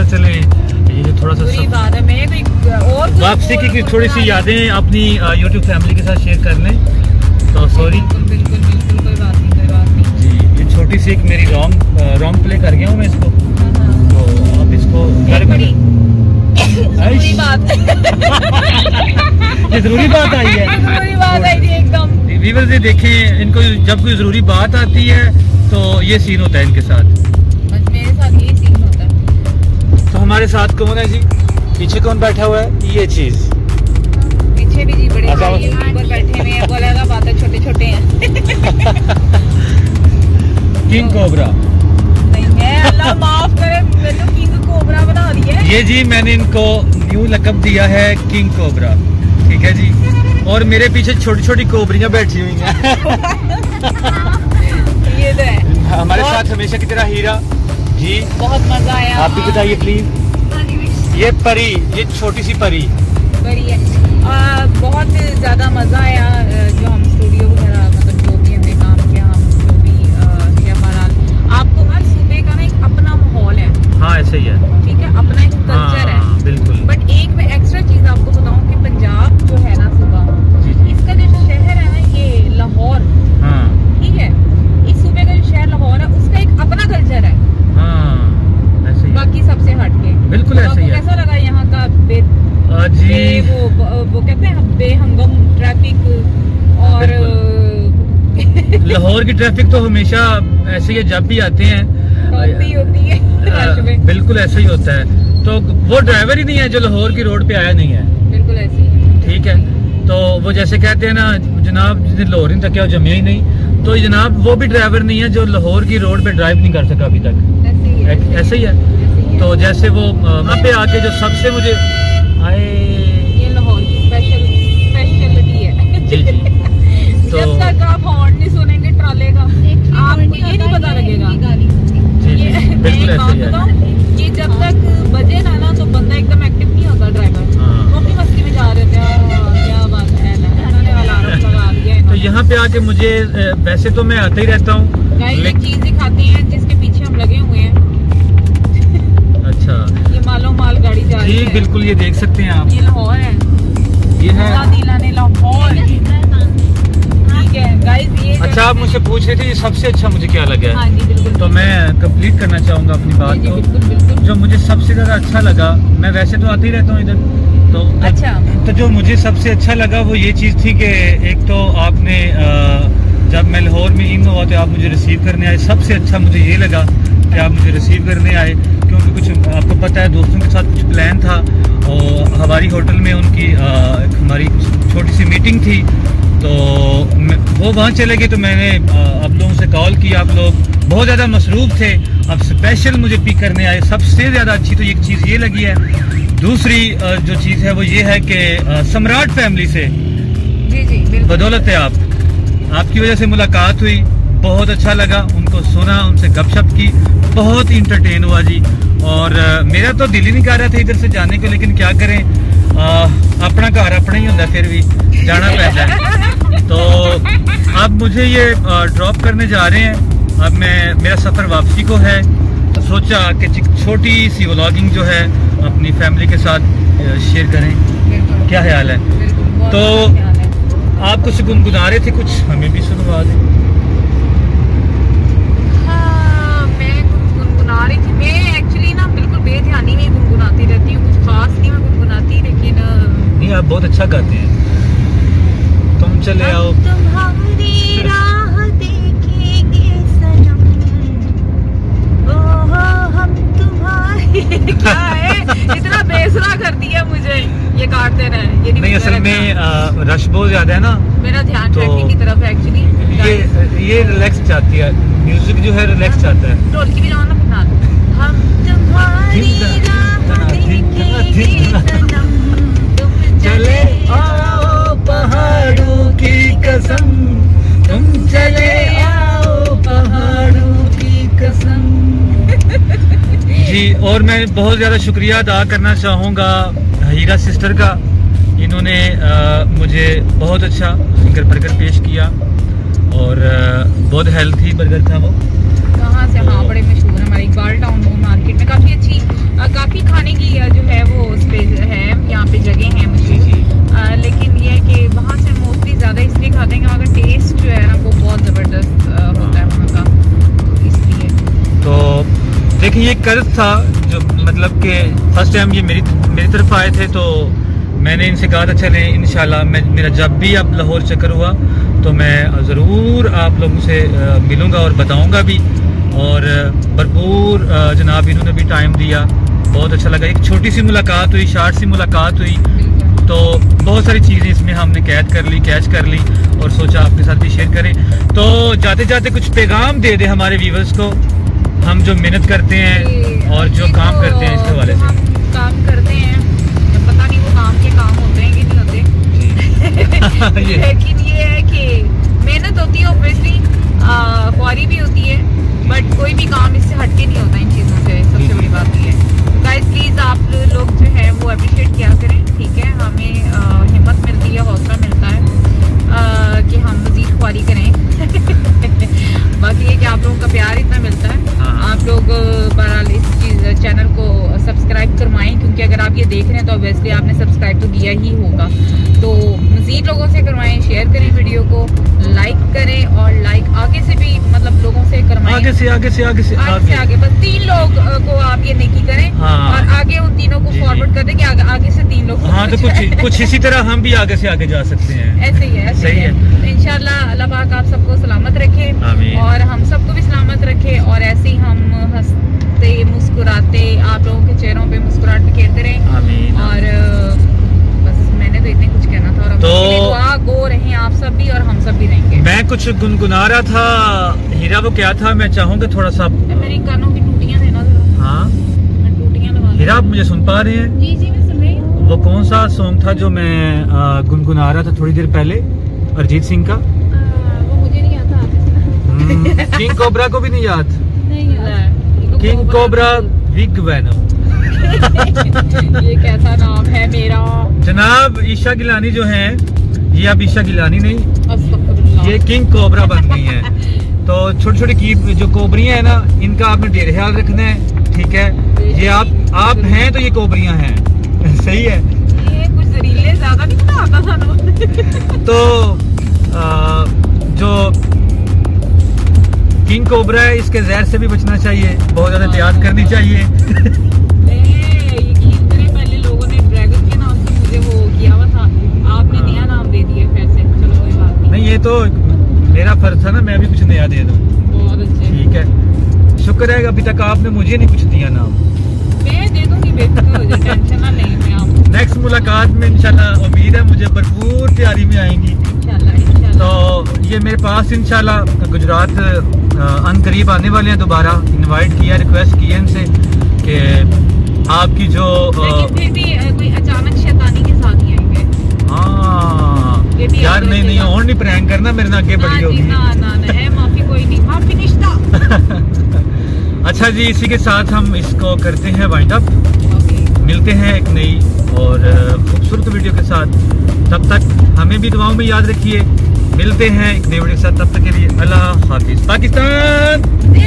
चले ये थोड़ा सा बात है, मैं और वापसी की थोड़ी सी यादें अपनी यूट्यूब फैमिली के साथ शेयर कर लें। तो सॉरी, बिल्कुल कोई बात नहीं जी। ये छोटी सी एक मेरी रॉन्ग प्ले कर गया हूँ मैं इसको। तो अब इसको जरूरी बात ये जरूरी बात आई है, जरूरी बात आई थी एकदम। व्यूअर्स ये देखें, इनको जब कोई जरूरी बात आती है तो ये सीन होता है इनके साथ। मेरे साथ ये सीन होता है। तो हमारे साथ कौन है जी? पीछे कौन बैठा हुआ है? ये चीज पीछे भी जी बड़े ऊपर बैठे हुए हैं, बोलेगा बातें छोटे हैं। किंग कोबरा नहीं है, अल्लाह माफ करे, मैंने किंग कोबरा बना दिया है। ये जी मैंने इनको न्यू लकब दिया है किंग कोबरा, ठीक है जी। और मेरे पीछे छोटी छोटी कोबरियां बैठी हुई हैं। ये तो है हमारे साथ हमेशा की तरह हीरा जी। बहुत मजा आया। आप भी बताइए प्लीज। ये परी, ये छोटी सी परी है। बहुत ज्यादा मजा आया। जो हम स्टूडियो वगैरह मतलब जो भी हमने काम किया, हम जो भी किया, बहरहाल आपको हर सूबे का ना एक अपना माहौल है। हाँ ऐसे ही है, ठीक है, अपना एक कल्चर है बिल्कुल। बट एक मैं एक्स्ट्रा चीज आपको बताऊं कि पंजाब जो है ना सूबा, इसका जो शहर है ना ये लाहौर, ठीक है, इस सूबे का जो शहर लाहौर है उसका एक अपना कल्चर है। ऐसे ही बाकी सबसे हटके बिल्कुल ऐसे ही है। कैसा लगा यहाँ का जी वो कहते हैं बेहंगम ट्रैफिक? और लाहौर की ट्रैफिक तो हमेशा ऐसे ही है, जब भी आते हैं होती है। बिल्कुल ऐसा ही होता है। तो वो ड्राइवर ही नहीं है जो लाहौर की रोड पे आया नहीं है, बिल्कुल ऐसे ही, ठीक है। तो वो जैसे कहते हैं ना जनाब, जिसने लाहौर नहीं तक जमिया ही नहीं, तो जनाब वो भी ड्राइवर नहीं है जो लाहौर की रोड पे ड्राइव नहीं कर सका अभी तक। ऐसे ही है। तो जैसे वो वहाँ पे आके जो सबसे मुझे ये लाहौर की स्पेशलिटी है जी जी। तो जब तक आप हॉर्न नहीं सुनेंगे ट्राले का, आपको ये नहीं पता लगेगा। बिल्कुल ऐसे ही है। ये जब तक बजे ना तो बंदा एकदम एक्टिव नहीं होता ड्राइवर। वो अपनी मस्ती में जा रहे थे, क्या बात है, अलार्म लगा दिया। तो यहाँ पे आके मुझे वैसे तो मैं आता ही रहता हूँ, एक चीज दिखाती है जिसके पीछे हम लगे हुए हैं। अच्छा, ये माल गाड़ी जा रही है जी बिल्कुल, ये देख सकते हैं आप। ये लाहौर है, ये है लाहौर, ठीक है गाइस। ये अच्छा, आप मुझसे पूछ रहे थे ये सबसे अच्छा मुझे क्या लगा है? हाँ जी बिल्कुल। तो मैं कंप्लीट करना चाहूँगा अपनी बात को। बिल्कुल। जो मुझे सबसे ज़्यादा अच्छा लगा, मैं वैसे तो आते ही रहता हूँ इधर, तो अच्छा, तो जो मुझे सबसे अच्छा लगा वो ये चीज़ थी कि एक तो आपने जब मैं लाहौर में इन हुआ तो आप मुझे रिसीव करने आए। सबसे अच्छा मुझे ये लगा कि आप मुझे रिसीव करने आए, क्योंकि कुछ आपको पता है दोस्तों के साथ कुछ प्लान था और हमारी होटल में उनकी हमारी छोटी सी मीटिंग थी। तो वो वहाँ चले गए, तो मैंने आप लोगों से कॉल की, आप लोग बहुत ज़्यादा मसरूफ़ थे, अब स्पेशल मुझे पिक करने आए। सबसे ज़्यादा अच्छी तो एक चीज़ ये लगी है। दूसरी जो चीज़ है वो ये है कि सम्राट फैमिली से जी बदौलत है आपकी वजह से मुलाकात हुई, बहुत अच्छा लगा, उनको सुना, उनसे गपशप की, बहुत इंटरटेन हुआ जी। और मेरा तो दिल ही नहीं कर रहा था इधर से जाने को, लेकिन क्या करें, अपना घर अपना ही होता, फिर भी जाना पैदा है। तो अब मुझे ये ड्रॉप करने जा रहे हैं। अब मेरा सफ़र वापसी को है, तो सोचा कि छोटी सी व्लॉगिंग जो है अपनी फैमिली के साथ शेयर करें। क्या ख्याल है? तो आप कुछ गुनगुना रहे थे, कुछ हमें भी सुनवा दें। मैं गुनगुना रही थी। मैं एक्चुअली ना बिल्कुल बेध्यानी में गुनगुनाती रहती हूँ, कुछ खास नहीं मैं गुनगुनाती, लेकिन नहीं आप बहुत अच्छा गाते हैं। तुम चले आओ, तुम्हारी राह देखेंगे सनम, ओहो हम तुम्हारी क्या है, इतना बेसुरा कर दिया मुझे, ये काटते रहे। ये नहीं असल में रश बहुत ज्यादा है ना, मेरा ध्यान तो ट्रैकिंग की तरफ है एक्चुअली। ये रिलैक्स चाहती है, म्यूजिक जो है रिलैक्स चाहता है। ढोलकी भी जाओ ना फिर नाल। हम तुम्हारी राह देखेंगे सनम, तुम चले आओ पहाड़ों की कसम, तुम चले आओ पहाड़ों की कसम। जी, और मैं बहुत ज़्यादा शुक्रिया अदा करना चाहूँगा हीरा सिस्टर का। इन्होंने मुझे बहुत अच्छा फिंगर बर्गर पेश किया और बहुत हेल्थी बर्गर था वो। कहाँ से? हाँ, बड़े मशहूर है हमारे इकबाल टाउन मार्केट में, काफ़ी अच्छी काफी खाने की जो है वो स्पेस है, यहाँ पे जगह है मुझे, लेकिन ये है कि वहाँ से मोस्टली ज़्यादा इसलिए खाते हैं कि वहाँ का टेस्ट जो है ना वो बहुत ज़बरदस्त होता है वहाँ का, इसलिए। तो देखिए ये कर्ज था जो मतलब कि फर्स्ट टाइम ये मेरी तरफ आए थे, तो मैंने इनसे कहा था चलें इंशाल्लाह मेरा जब भी अब लाहौर चक्कर हुआ तो मैं ज़रूर आप लोगों से मिलूँगा और बताऊँगा भी, और भरपूर जनाब इन्होंने भी टाइम दिया, बहुत अच्छा लगा। एक छोटी सी मुलाकात हुई, शार्ट सी मुलाकात हुई, तो बहुत सारी चीज़ें इसमें हमने कैच कर ली और सोचा आपके साथ भी शेयर करें। तो जाते जाते कुछ पैगाम दे दे हमारे व्यूवर्स को, हम जो मेहनत करते हैं और जो काम करते हैं इसके हवाले से। हम काम करते हैं, पता नहीं वो काम के काम होते हैं कि नहीं होते लेकिन ये है कि मेहनत होती है ऑब्वियसली, ख्वारी भी होती है, बट कोई भी काम इससे हटके नहीं होता इन चीज़ों से, सबसे बड़ी बात ये है। गाइस प्लीज़ आप लोग जो है वो अप्रिशिएट किया करें, ठीक है, हमें हिम्मत मिलती है, हौसला मिलता है कि हम मज़ीद ख्वारी करें बाकी ये कि आप लोगों का प्यार इतना मिलता है, आप लोग बहरहाल इस चैनल को सब्सक्राइब करवाएं, क्योंकि अगर आप ये देख रहे हैं तो ऑब्वियसली आपने सब्सक्राइब तो किया ही होगा, तो मज़ीद लोगों से करवाएं, शेयर करें वीडियो को, लाइक करें, और लाइक आगे से भी मतलब लोगों से करवाएं, आगे से बस 3 लोग को आप ये नेकी करें, और आगे उन तीनों को फॉरवर्ड कर दें कि आगे से 3 लोग। हाँ, तो कुछ इसी तरह हम भी आगे से आगे जा सकते हैं, ऐसे ही है, सही है। तो इंशाल्लाह अल्लाह पाक आप सबको सलामत रखे और हम सबको भी सलामत रखे, और ऐसे ही हम हंसते मुस्कुराते आप लोगों के चेहरों पे मुस्कुराहट बिखेरते रहें, और बस मैंने तो इतने कुछ कहना था, और दुआ गो रहें आप सब भी और हम सब भी रहेंगे। मैं कुछ गुनगुना रहा था हीरा, वो क्या था मैं चाहूँगा थोड़ा सा मेरी कानों की टूटियां देना जरा। हाँ टूटियां लगा हीरा, आप मुझे सुन पा रहे हैं? जी मैं सुन रही हूँ। वो कौन सा सॉन्ग था जो मैं गुनगुना रहा था थोड़ी देर पहले, अरिजीत सिंह का? वो मुझे नहीं आता किंग कोबरा को भी नहीं याद? नहीं याद। किंग कोबरा विग वैनम ये कैसा नाम है मेरा? जनाब ईशा गिलानी जो हैं, ये अब ईशा गिलानी नहीं, अस्तगफुरुल्लाह, ये किंग कोबरा बन गई हैं। तो छोटी छोटी की जो कोबरियां हैं ना, इनका आपने ढेर ख्याल रखना है, ठीक है? ये आप हैं तो ये कोबरियां हैं सही है। ये कुछ जहरीले ज्यादा नहीं बनाता था तो जो किंग कोबरा है इसके जहर से भी बचना चाहिए, बहुत ज्यादा एहतियात करनी चाहिए पहले लोगों ने ड्रैगन के नाम से मुझे वो किया हुआ था, आपने नया नाम दे दिया फिर से, चलो कोई बात नहीं। नहीं, ये तो मेरा फर्ज था ना, मैं भी कुछ नया दे दूं। बहुत अच्छे, ठीक है, शुक्र है अभी तक आपने मुझे नहीं कुछ दिया नाम। मैं दे दूंगी, बेफिक्र हो जाए, टेंशन ना लें। मैं आपको नेक्स्ट मुलाकात में इंशाल्लाह उम्मीद है मुझे भरपूर तैयारी में आएंगी, इंशाल्लाह। तो ये मेरे पास इंशाल्लाह गुजरात अनकरीब आने वाले हैं, दोबारा इनवाइट किया, रिक्वेस्ट की है इनसे कि आपकी जो लेकिन फिर भी कोई अचानक शैतानी के साथ ही आएंगे। हाँ यार, नहीं और नहीं प्रैंक करना मेरे ना, आगे बड़ी होगी। ना माफी कोई नहीं, हाँ फिनिश था अच्छा जी, इसी के साथ हम इसको करते हैं वाइंड अप, मिलते हैं एक नई और खूबसूरत वीडियो के साथ, तब तक हमें भी दुआओं में याद रखिए, मिलते हैं एक नई वीडियो के साथ, तब तक के लिए अल्लाह हाफिज। पाकिस्तान।